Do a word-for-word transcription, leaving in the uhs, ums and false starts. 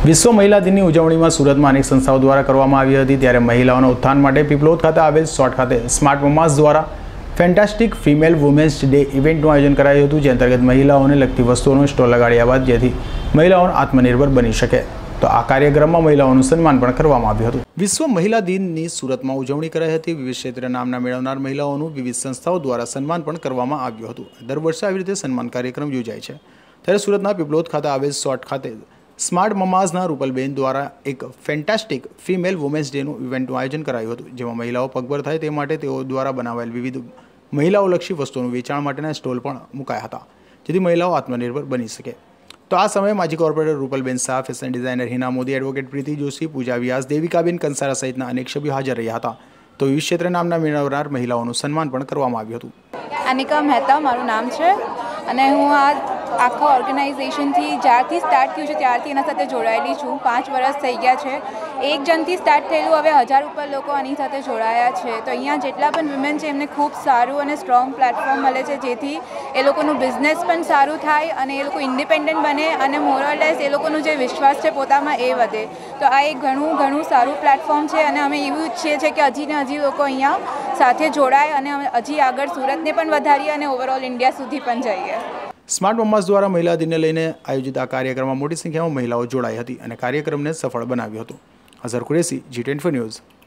વિશ્વ મહિલા દિનની ઉજવણીમાં સુરતમાં અનેક સંસ્થાઓ દ્વારા કરવામાં આવી હતી। ત્યારે મહિલાઓના ઉત્થાન માટે પીપલોદ ખાતે આવેલ શોર્ટ ખાતે સ્માર્ટ મમાસ દ્વારા ફેન્ટાસ્ટિક ફિમેલ વુમેન્સ ડે ઇવેન્ટનું આયોજન કરાયું હતું, જે અંતર્ગત મહિલાઓને લગતી વસ્તુઓનો સ્ટોલ લગાડ્યા બાદ જેથી મહિલાઓને આત્મનિર્ભર બની શકે। તો આ કાર્યક્રમમાં મહિલાઓનું સન્માન પણ કરવામાં આવ્યું હતું। વિશ્વ મહિલા દિનની સુરતમાં ઉજવણી કરાઈ હતી। વિવિધ ક્ષેત્રે નામના મેળવનાર મહિલાઓનું વિવિધ સંસ્થાઓ દ્વારા સન્માન પણ કરવામાં આવ્યું હતું। દર વર્ષે આવી રીતે સન્માન કાર્યક્રમ યોજાય છે। ત્યારે સુરતના પીપલોદ ખાતે આવેલ શોર્ટ ખાતે સ્માર્ટ મમાઝના રૂપલબેન દ્વારા એક ફેન્ટાસ્ટિક ફિમેલ વુમેન્સ ડેનું ઇવેન્ટનું આયોજન કરાયું હતું, જેમાં મહિલાઓ પગભર થાય તે માટે તેઓ દ્વારા બનાવાયેલ વિવિધ મહિલાઓલક્ષી વસ્તુઓનું વેચાણ માટેના સ્ટોલ પણ મુકાયા હતા, જેથી મહિલાઓ આત્મનિર્ભર બની શકે। તો આ સમયે માજી corporator Rupalben Shah, fashion designer Hina Modi, advocate Priti Joshi, Puja Vyas, Devikaben Kansara સહિતના અનેક સભ્યો હાજર રહ્યા હતા। તો વિવિધ ક્ષેત્રે નામના મેળવનાર મહિલાઓનું સન્માન પણ કરવામાં આવ્યું હતું। અનિકા મહેતા મારું નામ છે અને હું આ આખા ઓર્ગેનાઇઝેશનથી જ્યારથી સ્ટાર્ટ થયું છે ત્યારથી એના સાથે જોડાયેલી છું। પાંચ વર્ષ થઈ ગયા છે। એક જણથી સ્ટાર્ટ થયેલું હવે હજાર ઉપર લોકો આની સાથે જોડાયા છે। તો અહીંયા જેટલા પણ વિમેન છે એમને ખૂબ સારું અને સ્ટ્રોંગ પ્લેટફોર્મ મળે છે, જેથી એ લોકોનું બિઝનેસ પણ સારું થાય અને એ લોકો ઇન્ડિપેન્ડન્ટ બને અને મોરલેસ એ લોકોનું જે વિશ્વાસ છે પોતામાં એ વધે। તો આ એક ઘણું ઘણું સારું પ્લેટફોર્મ છે અને અમે એવું ઈચ્છીએ છીએ કે હજી ને હજી લોકો અહીંયા સાથે જોડાય અને હજી આગળ સુરતને પણ વધારીએ અને ઓવરઓલ ઇન્ડિયા સુધી પણ જઈએ। સ્માર્ટ મમાસ દ્વારા મહિલા દિનને લઈને આયોજિત આ કાર્યક્રમમાં મોટી સંખ્યામાં મહિલાઓ જોડાઈ હતી અને કાર્યક્રમને સફળ બનાવ્યો હતો। Azhar Qureshi, G twenty four news.